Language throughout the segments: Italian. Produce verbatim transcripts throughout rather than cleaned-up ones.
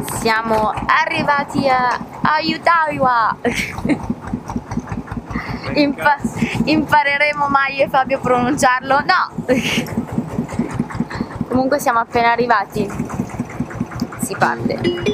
Siamo arrivati a Ayutthaya. Impa impareremo mai e Fabio a pronunciarlo? No! Comunque siamo appena arrivati. Si parte.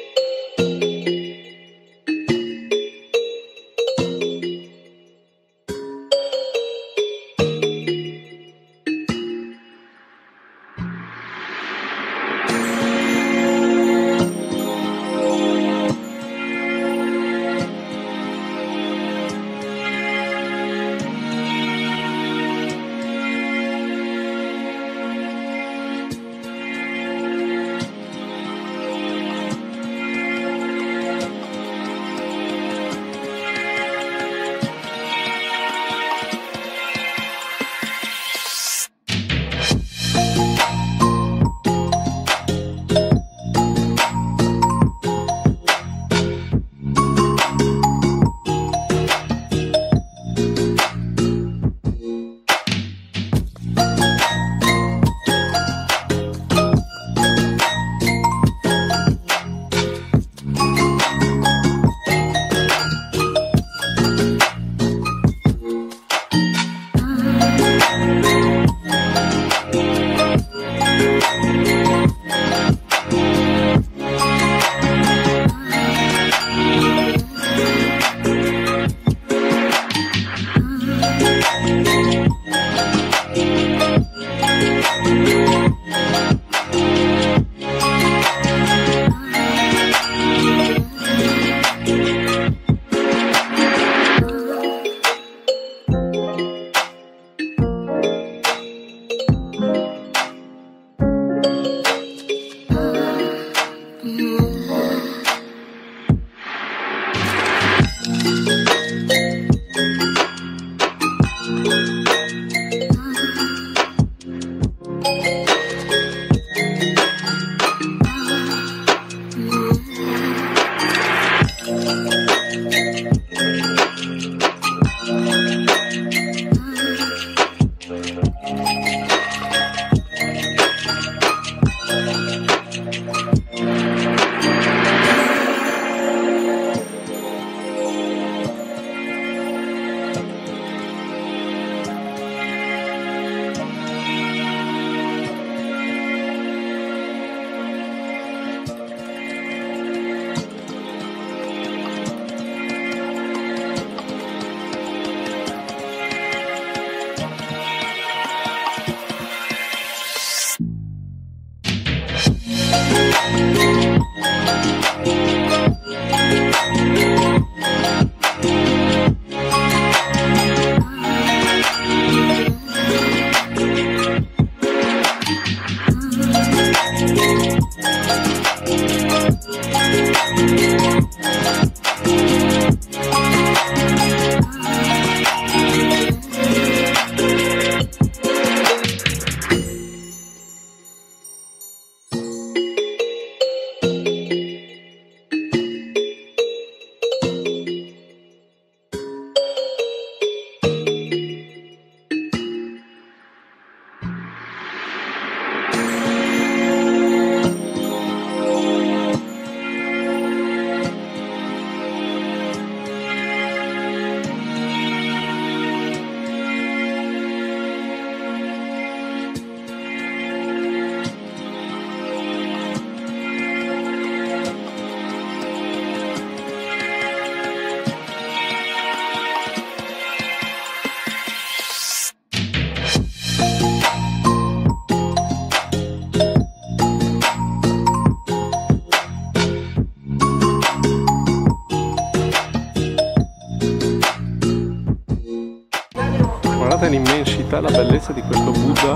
Guardate l'immensità e la bellezza di questo Buddha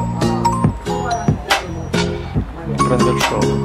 che prende il sole.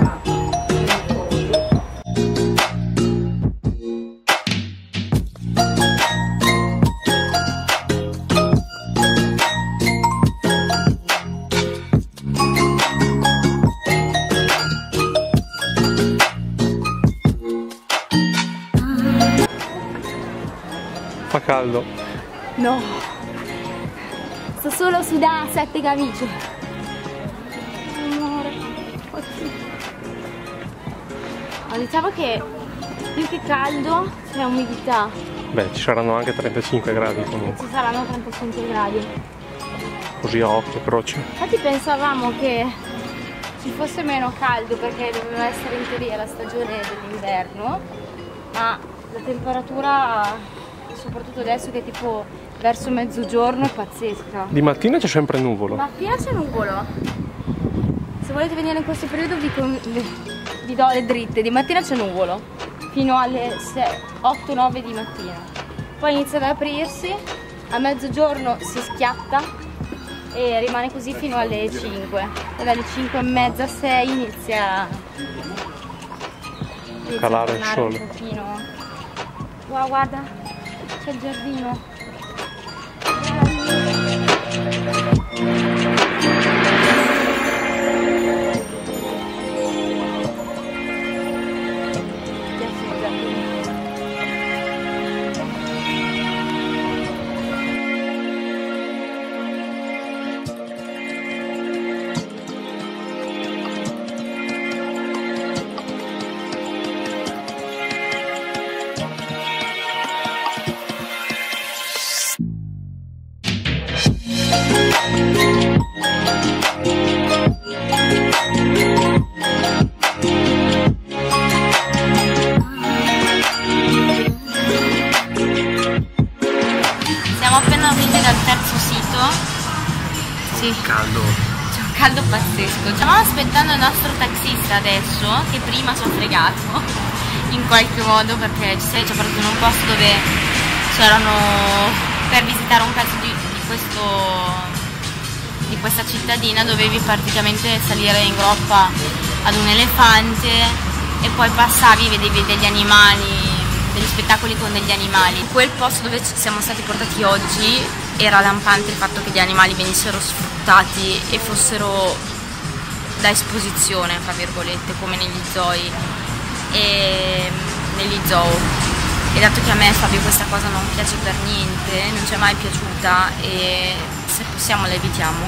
Fa caldo. No, sto solo su da sette camicie. Amore, oddio. No, diciamo che più che caldo c'è umidità. Beh, ci saranno anche trentacinque gradi E comunque. ci saranno trentacinque gradi. Così a occhio e croce. Infatti pensavamo che ci fosse meno caldo perché doveva essere in teoria la stagione dell'inverno, ma la temperatura, soprattutto adesso che è tipo verso mezzogiorno, è pazzesca. Di mattina c'è sempre nuvolo. Mattina c'è nuvolo. Se volete venire in questo periodo vi, con- vi do le dritte. Di mattina c'è nuvolo fino alle otto nove di mattina. Poi inizia ad aprirsi, a mezzogiorno si schiatta e rimane così fino alle cinque. E dalle cinque e mezza, sei inizia, inizia Calare a il tornare sole. un pochino. Wow, guarda, c'è il giardino. Siamo appena usciti dal terzo sito. Sì. Caldo. C'è un caldo pazzesco. Stiamo aspettando il nostro taxista adesso, che prima ci ha fregato in qualche modo perché ci sei soprattutto in un posto dove c'erano per visitare un pezzo di, di questo di questa cittadina dovevi praticamente salire in groppa ad un elefante e poi passavi, vedevi degli animali, degli spettacoli con degli animali. Quel posto dove ci siamo stati portati oggi era lampante il fatto che gli animali venissero sfruttati e fossero da esposizione, fra virgolette, come negli zooi e negli zoo. E dato che a me, Fabio, questa cosa non piace per niente, non ci è mai piaciuta e se possiamo la evitiamo,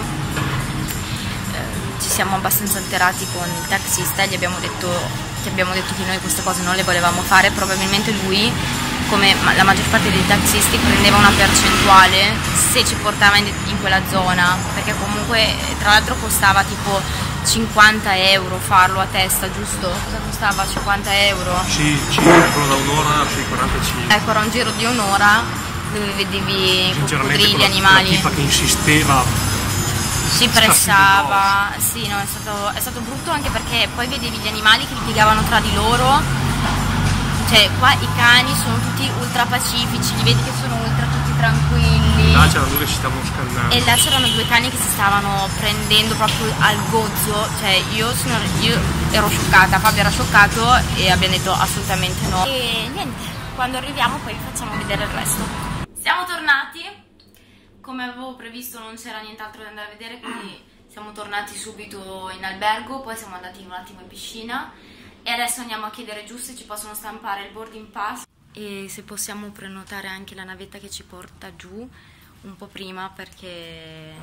eh, ci siamo abbastanza alterati con il taxista e gli abbiamo detto che abbiamo detto che noi queste cose non le volevamo fare. Probabilmente lui, come la maggior parte dei taxisti, prendeva una percentuale se ci portava in, in quella zona, perché comunque tra l'altro costava tipo cinquanta euro farlo a testa, giusto? Cosa costava? cinquanta euro? Sì, circolo da un'ora sui quarantacinque. Ecco, era un giro di un'ora dove vedevi i coccodrilli, gli animali. La tipa che insisteva. Si pressava, sì, no, è stato, è stato brutto anche perché poi vedevi gli animali che litigavano tra di loro, cioè qua i cani sono tutti ultra pacifici, li vedi che sono ultra tutti tranquilli. Là c'erano due che si stavano scannando. E là c'erano due cani che si stavano prendendo proprio al gozzo, cioè io, sono, io ero scioccata, Fabio era scioccato e abbiamo detto assolutamente no. E niente, quando arriviamo poi vi facciamo vedere il resto. Siamo tornati. Come avevo previsto non c'era nient'altro da andare a vedere, quindi siamo tornati subito in albergo, poi siamo andati un attimo in piscina e adesso andiamo a chiedere giù se ci possono stampare il boarding pass e se possiamo prenotare anche la navetta che ci porta giù un po' prima, perché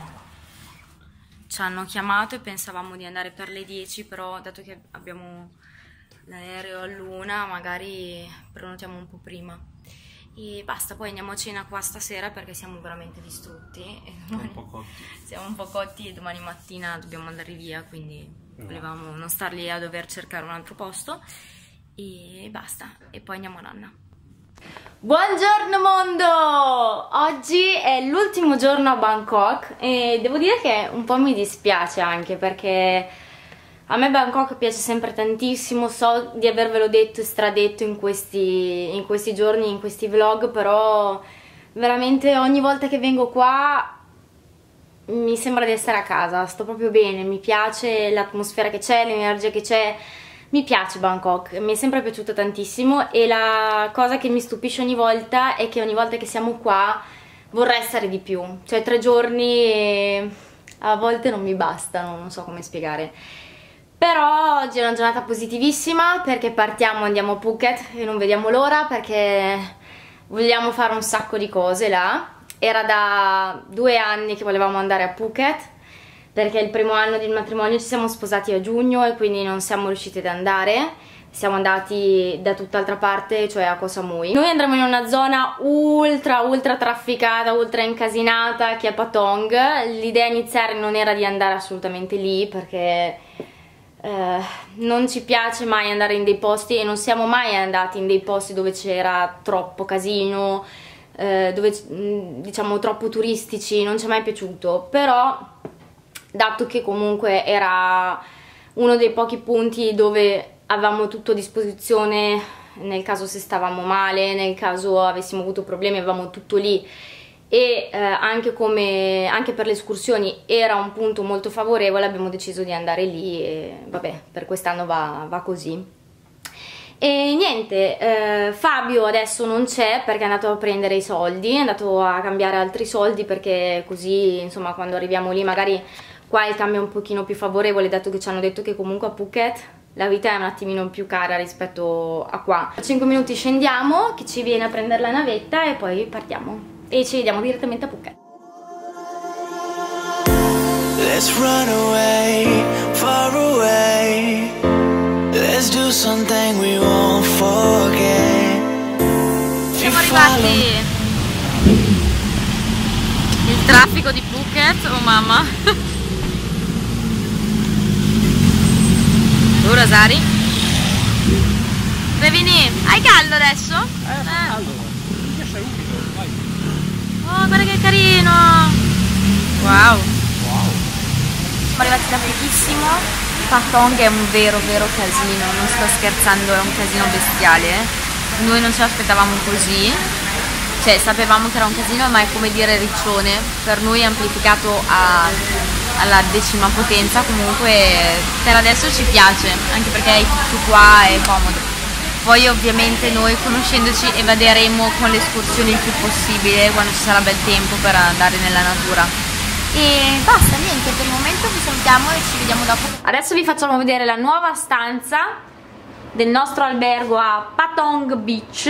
ci hanno chiamato e pensavamo di andare per le dieci, però dato che abbiamo l'aereo all'una magari prenotiamo un po' prima. E basta, poi andiamo a cena qua stasera perché siamo veramente distrutti e domani, un po' cotti. siamo un po' cotti e domani mattina dobbiamo andare via, quindi no, volevamo non star lì a dover cercare un altro posto e basta, e poi andiamo a Nanna. Buongiorno mondo! Oggi è l'ultimo giorno a Bangkok e devo dire che un po' mi dispiace anche perché a me Bangkok piace sempre tantissimo, so di avervelo detto e stradetto in questi, in questi giorni, in questi vlog, però veramente ogni volta che vengo qua mi sembra di essere a casa, sto proprio bene, mi piace l'atmosfera che c'è, l'energia che c'è, mi piace Bangkok, mi è sempre piaciuta tantissimo e la cosa che mi stupisce ogni volta è che ogni volta che siamo qua vorrei stare di più, cioè tre giorni e a volte non mi bastano, non so come spiegare. Però oggi è una giornata positivissima perché partiamo, andiamo a Phuket e non vediamo l'ora perché vogliamo fare un sacco di cose là. Era da due anni che volevamo andare a Phuket, perché il primo anno del matrimonio ci siamo sposati a giugno e quindi non siamo riusciti ad andare. Siamo andati da tutt'altra parte, cioè a Koh Samui. Noi andremo in una zona ultra ultra trafficata, ultra incasinata, che è Patong. L'idea iniziale non era di andare assolutamente lì, perché eh, non ci piace mai andare in dei posti, e non siamo mai andati in dei posti dove c'era troppo casino, eh, dove diciamo troppo turistici, non ci è mai piaciuto. Però, dato che comunque era uno dei pochi punti dove avevamo tutto a disposizione, nel caso se stavamo male, nel caso avessimo avuto problemi, avevamo tutto lì, e eh, anche, come, anche per le escursioni era un punto molto favorevole, abbiamo deciso di andare lì e vabbè, per quest'anno va, va così. E niente, eh, Fabio adesso non c'è perché è andato a prendere i soldi, è andato a cambiare altri soldi, perché così insomma quando arriviamo lì magari qua il cambio è un pochino più favorevole, dato che ci hanno detto che comunque a Phuket la vita è un attimino più cara rispetto a qua. A cinque minuti scendiamo, che ci viene a prendere la navetta e poi partiamo e ci vediamo direttamente a Phuket. Let's run away, far away. Let's do something we won't forget. Siamo arrivati. Il traffico di Phuket, oh mamma. Tu Rosari? Revini, hai caldo adesso? Eh, eh. caldo, mi piace umido, vai. Oh, guarda che carino! Wow! Wow! Siamo arrivati da pochissimo. Patong è un vero vero casino, non sto scherzando, è un casino bestiale. Noi non ce l'aspettavamo così, cioè sapevamo che era un casino, ma è come dire riccione, per noi è amplificato a... alla decima potenza. Comunque per adesso ci piace, anche perché è tutto qua, è comodo. Poi ovviamente noi, conoscendoci, evaderemo con le escursioni il più possibile quando ci sarà bel tempo per andare nella natura. E basta, niente, per il momento vi salutiamo e ci vediamo dopo. Adesso vi facciamo vedere la nuova stanza del nostro albergo a Patong Beach.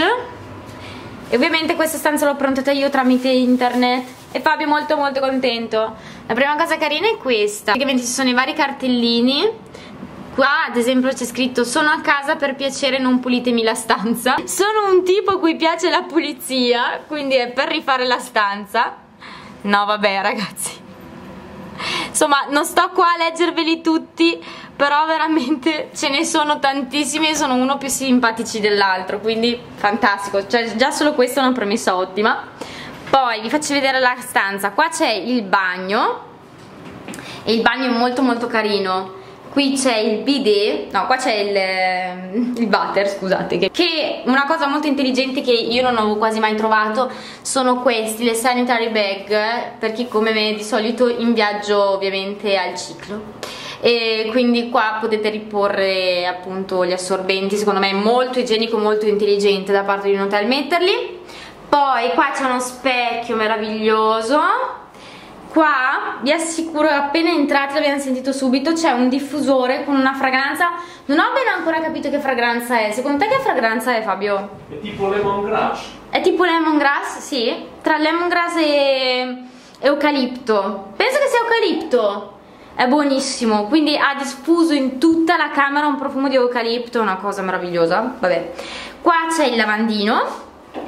E ovviamente questa stanza l'ho prontata io tramite internet e Fabio è molto molto contento. La prima cosa carina è questa, ovviamente ci sono i vari cartellini. Qua ad esempio c'è scritto: sono a casa, per piacere non pulitemi la stanza. Sono un tipo a cui piace la pulizia, quindi è per rifare la stanza. No vabbè ragazzi, insomma non sto qua a leggerveli tutti, però veramente ce ne sono tantissimi e sono uno più simpatici dell'altro, quindi fantastico, cioè già solo questa è una premessa ottima. Poi vi faccio vedere la stanza. Qua c'è il bagno e il bagno è molto molto carino. Qui c'è il bidet, no qua c'è il, il water, scusate, che, che una cosa molto intelligente che io non avevo quasi mai trovato sono questi, le sanitary bag, per chi come me di solito in viaggio ovviamente al ciclo. E quindi qua potete riporre appunto gli assorbenti. Secondo me è molto igienico, molto intelligente da parte di un hotel metterli. Poi qua c'è uno specchio meraviglioso. Qua vi assicuro che appena entrati, l'abbiamo sentito subito, c'è un diffusore con una fragranza. Non ho bene ancora capito che fragranza è. Secondo te che fragranza è, Fabio? È tipo lemongrass. È tipo lemongrass, sì. Tra lemongrass e eucalipto. Penso che sia eucalipto. È buonissimo, quindi ha diffuso in tutta la camera un profumo di eucalipto, una cosa meravigliosa. Vabbè, qua c'è il lavandino.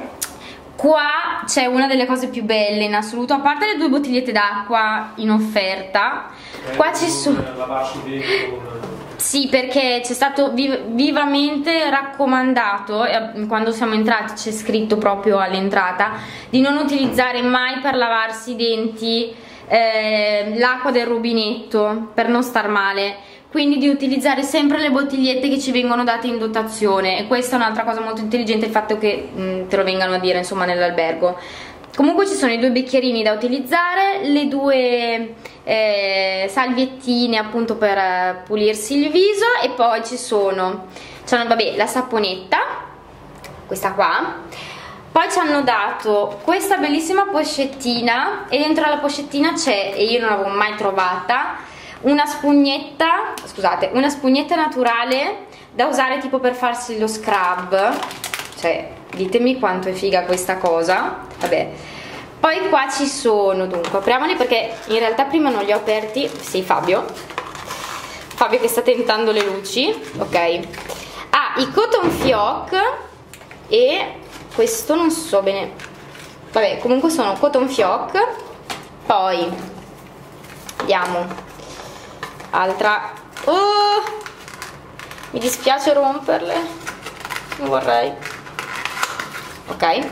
Qua c'è una delle cose più belle in assoluto, a parte le due bottigliette d'acqua in offerta. Eh, qua ci sono... Sì, perché c'è stato viv vivamente raccomandato, eh, quando siamo entrati c'è scritto proprio all'entrata, di non utilizzare mai per lavarsi i denti eh, l'acqua del rubinetto, per non star male. Quindi di utilizzare sempre le bottigliette che ci vengono date in dotazione, e questa è un'altra cosa molto intelligente, il fatto che mh, te lo vengano a dire insomma nell'albergo. Comunque ci sono i due bicchierini da utilizzare, le due eh, salviettine appunto per eh, pulirsi il viso, e poi ci sono, cioè, vabbè, la saponetta, questa qua. Poi ci hanno dato questa bellissima pochettina, e dentro la pochettina c'è, e io non l'avevo mai trovata, una spugnetta, scusate, una spugnetta naturale da usare tipo per farsi lo scrub. Cioè, ditemi quanto è figa questa cosa. Vabbè. Poi qua ci sono, dunque apriamoli perché in realtà prima non li ho aperti. Sì, Fabio Fabio che sta tentando le luci. Ok, ah, i cotton fioc e questo non so bene, vabbè, comunque sono cotton fioc. Poi vediamo altra, oh, mi dispiace romperle, non vorrei. Ok,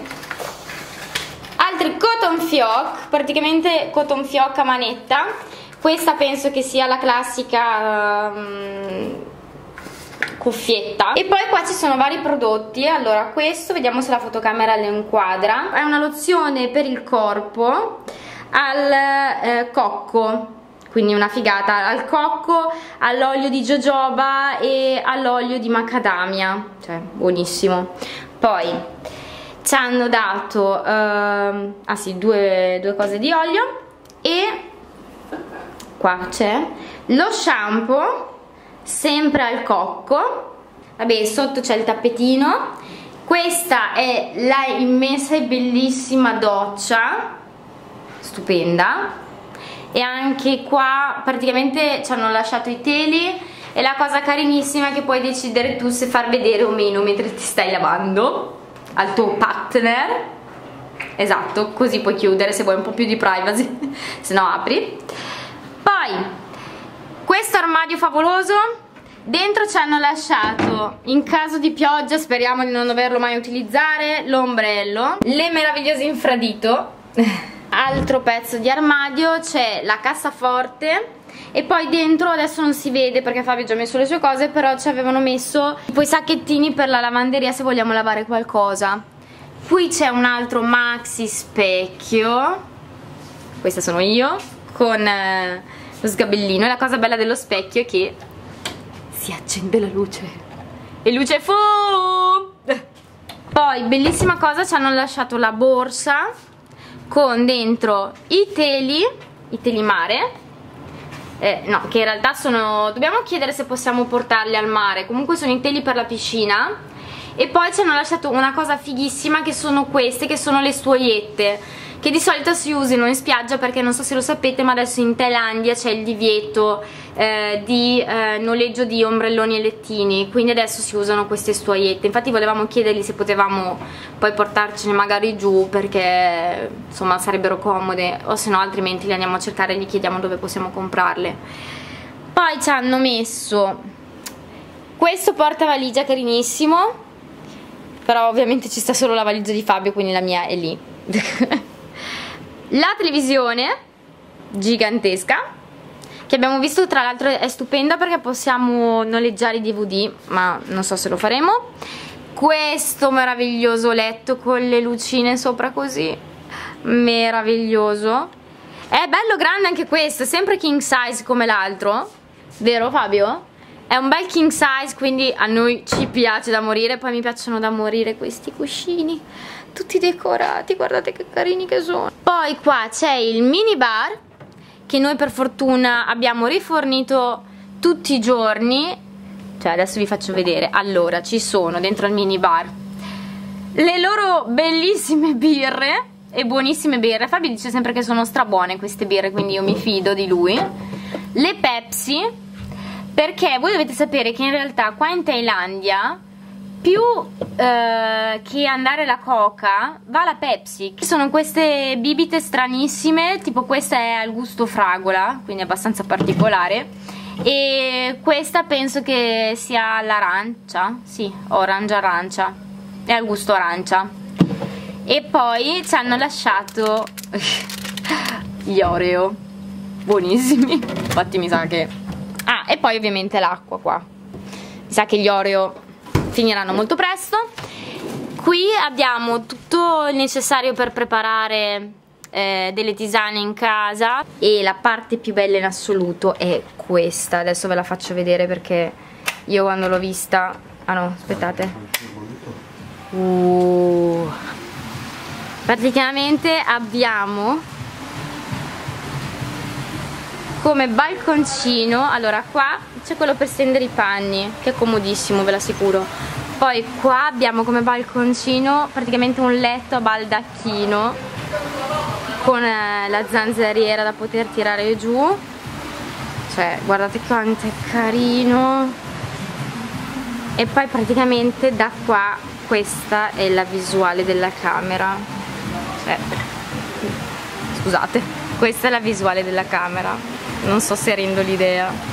altri cotton fioc, praticamente cotton fioc a manetta. Questa penso che sia la classica um, cuffietta. E poi qua ci sono vari prodotti. Allora, questo vediamo se la fotocamera lo inquadra. È una lozione per il corpo al eh, cocco, quindi una figata, al cocco, all'olio di jojoba e all'olio di macadamia, cioè buonissimo. Poi ci hanno dato uh, ah sì, due, due cose di olio e qua c'è lo shampoo sempre al cocco. Vabbè, sotto c'è il tappetino. Questa è la immensa e bellissima doccia, stupenda. E anche qua praticamente ci hanno lasciato i teli e la cosa carinissima è che puoi decidere tu se far vedere o meno mentre ti stai lavando al tuo partner. Esatto, così puoi chiudere se vuoi un po' più di privacy, se no apri. Poi questo armadio favoloso, dentro ci hanno lasciato, in caso di pioggia, speriamo di non doverlo mai utilizzare, l'ombrello, le meravigliose infradito. Altro pezzo di armadio, c'è la cassaforte e poi dentro adesso non si vede perché Fabio ha già messo le sue cose, però ci avevano messo poi sacchettini per la lavanderia se vogliamo lavare qualcosa. Qui c'è un altro maxi specchio, questa sono io, con eh, lo sgabellino, e la cosa bella dello specchio è che si accende la luce e luce fu. Poi bellissima cosa, ci hanno lasciato la borsa con dentro i teli, i teli mare, eh, no, che in realtà sono, dobbiamo chiedere se possiamo portarli al mare, comunque sono i teli per la piscina. E poi ci hanno lasciato una cosa fighissima che sono queste, che sono le stuoiette, che di solito si usano in spiaggia perché non so se lo sapete ma adesso in Thailandia c'è il divieto eh, di eh, noleggio di ombrelloni e lettini, quindi adesso si usano queste stuoiette. Infatti volevamo chiedergli se potevamo poi portarcene magari giù perché insomma sarebbero comode, o se no altrimenti le andiamo a cercare e gli chiediamo dove possiamo comprarle. Poi ci hanno messo questo portavaligia carinissimo, però ovviamente ci sta solo la valigia di Fabio, quindi la mia è lì. La televisione gigantesca che abbiamo visto, tra l'altro è stupenda perché possiamo noleggiare i D V D, ma non so se lo faremo. Questo meraviglioso letto con le lucine sopra così, meraviglioso. È bello grande anche questo, sempre king size come l'altro, vero Fabio? È un bel king size, quindi a noi ci piace da morire. Poi mi piacciono da morire questi cuscini tutti decorati, guardate che carini che sono. Poi qua c'è il mini bar che noi per fortuna abbiamo rifornito tutti i giorni, cioè adesso vi faccio vedere. Allora, ci sono dentro al mini bar le loro bellissime birre e buonissime birre. Fabio dice sempre che sono strabuone queste birre, quindi io mi fido di lui. Le Pepsi, perché voi dovete sapere che in realtà qua in Thailandia più eh, che andare la Coca va la Pepsi, che sono queste bibite stranissime, tipo questa è al gusto fragola, quindi abbastanza particolare, e questa penso che sia l'arancia, sì, orange arancia, è al gusto arancia. E poi ci hanno lasciato gli Oreo, buonissimi, infatti mi sa che... Ah, e poi ovviamente l'acqua qua, mi sa che gli Oreo finiranno molto presto. Qui abbiamo tutto il necessario per preparare eh, delle tisane in casa, e la parte più bella in assoluto è questa. Adesso ve la faccio vedere perché io quando l'ho vista... Ah no, aspettate. Uh. Praticamente abbiamo come balconcino, allora qua c'è quello per stendere i panni che è comodissimo, ve l'assicuro. Poi qua abbiamo come balconcino praticamente un letto a baldacchino con eh, la zanzariera da poter tirare giù, cioè guardate quanto è carino. E poi praticamente da qua questa è la visuale della camera, cioè, scusate, questa è la visuale della camera, non so se rendo l'idea.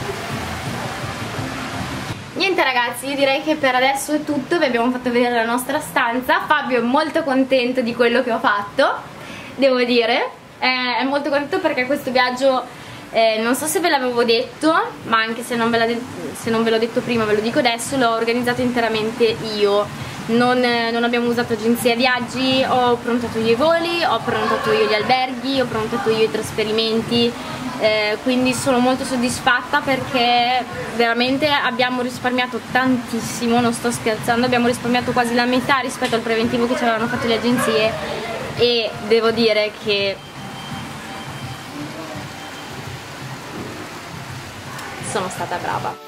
Niente ragazzi, io direi che per adesso è tutto, vi abbiamo fatto vedere la nostra stanza. Fabio è molto contento di quello che ho fatto, devo dire, è molto contento perché questo viaggio, eh, non so se ve l'avevo detto, ma anche se non ve l'ho detto prima ve lo dico adesso, l'ho organizzato interamente io. Non, non abbiamo usato agenzie viaggi, ho prenotato io i voli, ho prenotato io gli alberghi, ho prenotato io i trasferimenti, eh, quindi sono molto soddisfatta perché veramente abbiamo risparmiato tantissimo, non sto scherzando, abbiamo risparmiato quasi la metà rispetto al preventivo che ci avevano fatto le agenzie e devo dire che sono stata brava.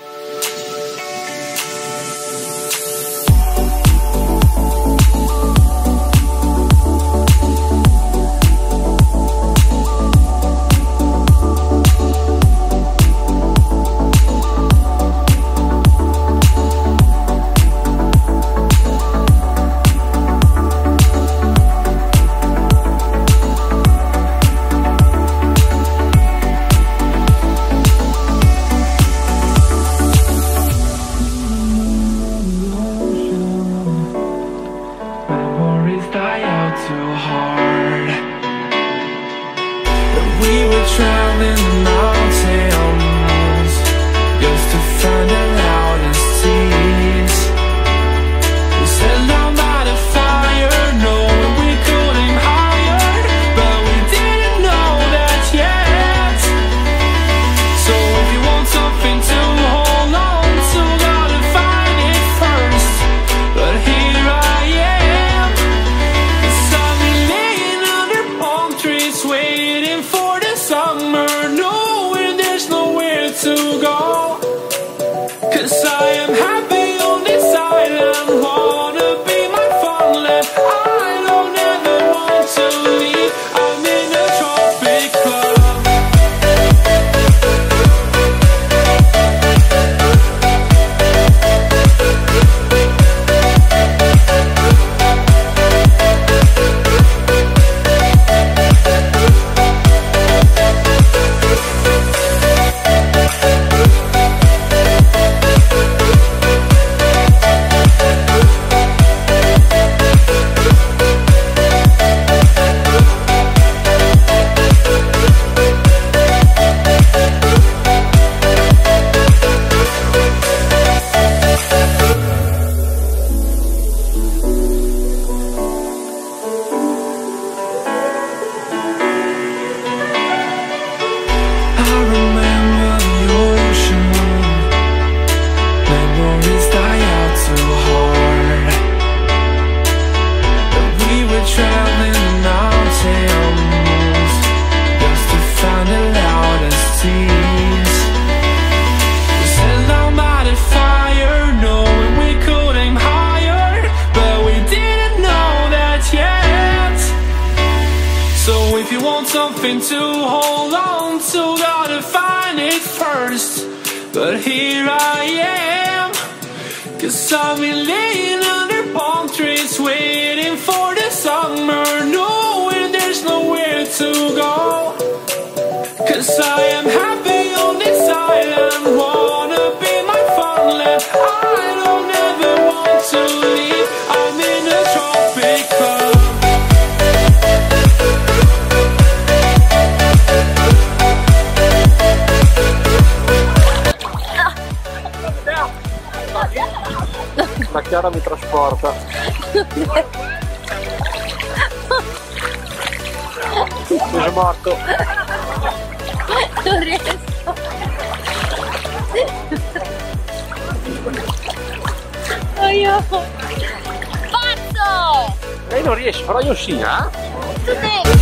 Something to hold on to, gotta find it first. But here I am, cause I've been laying under palm trees, waiting for the summer, knowing there's nowhere to go. Cause I am happy on this island, wanna be my farmland. I don't ever want to leave, I'm in a tropic club. La Chiara mi trasporta. Sono morto. Non riesco. Oh io. Pazzo! Lei non riesce, però io sì, eh? Tu devi.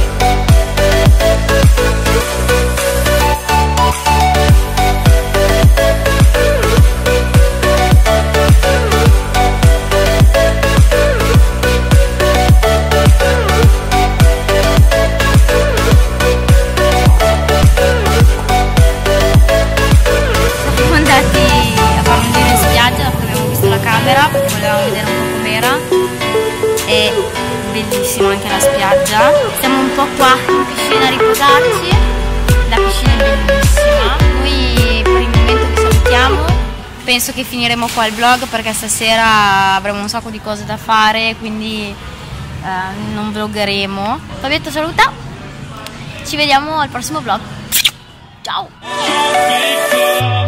po' qua in piscina a riposarci. La piscina è bellissima. Noi per il momento vi salutiamo. Penso che finiremo qua il vlog perché stasera avremo un sacco di cose da fare, quindi eh, non vloggeremo. Fabietto saluta. Ci vediamo al prossimo vlog. Ciao.